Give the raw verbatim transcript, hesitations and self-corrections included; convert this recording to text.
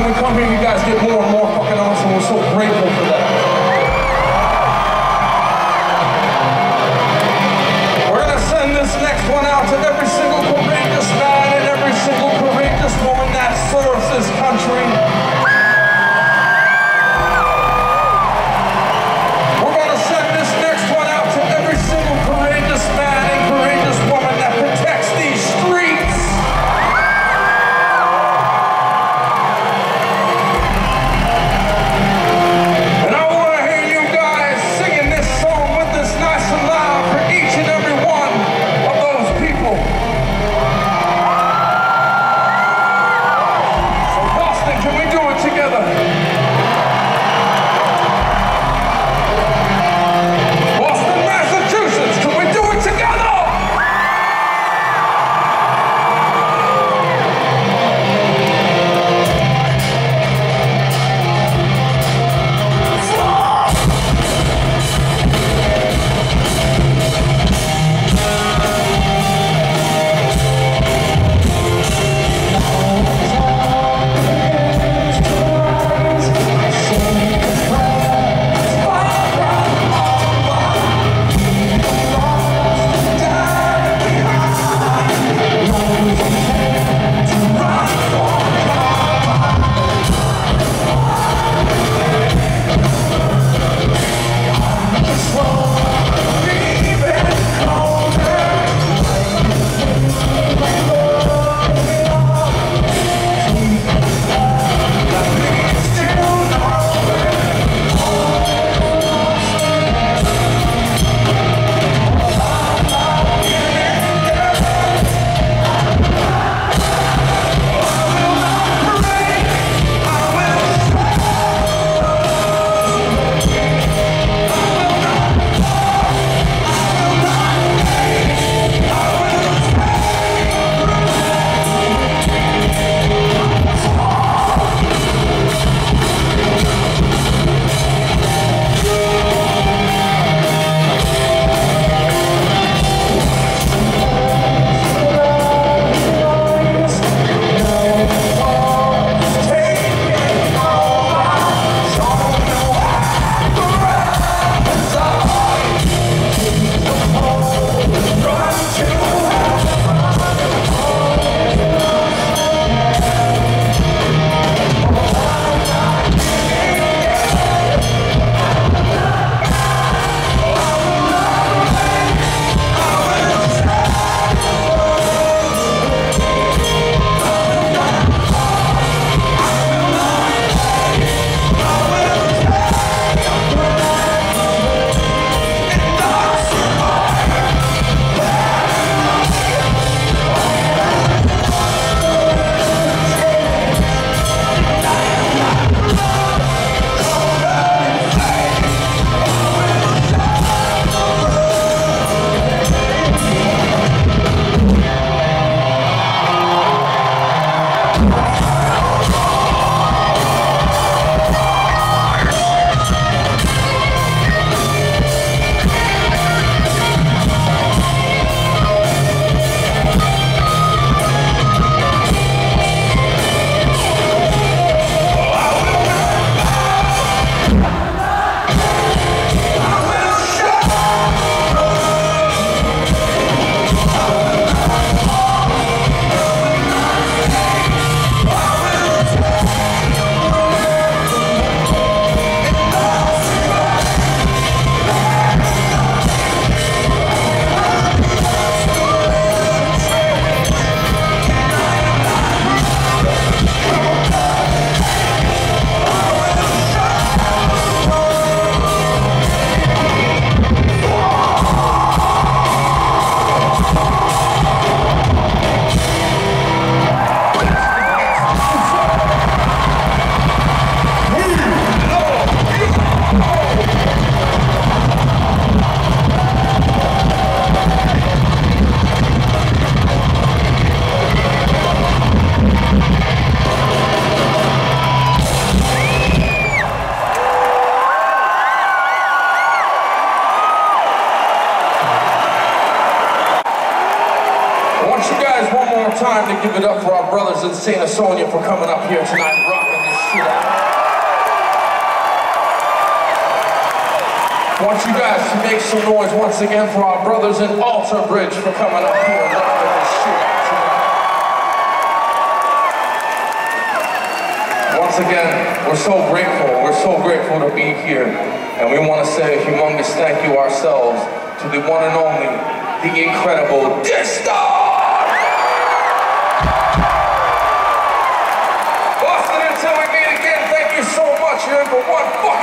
time we come here, you guys get more and more fucking awesome. We're so grateful for that. We're gonna send this next one out to every single courageous man and every single courageous woman that serves this country. We're gonna send this next one out to every single courageous man and courageous woman that protects these streets. And I want to hear you guys singing this song with us nice and loud for each and every one of those people. So Boston, can we do it together? Boston, Massachusetts, can we do it together? Time to give it up for our brothers in Saint Sonia for coming up here tonight, rocking this shit out. I want you guys to make some noise once again for our brothers in Alter Bridge for coming up here and knocking this shit out tonight. Once again, we're so grateful. We're so grateful to be here. And we want to say a humongous thank you ourselves to the one and only, the incredible Distar! Boston, until we meet again, thank you so much. You're in for one fucking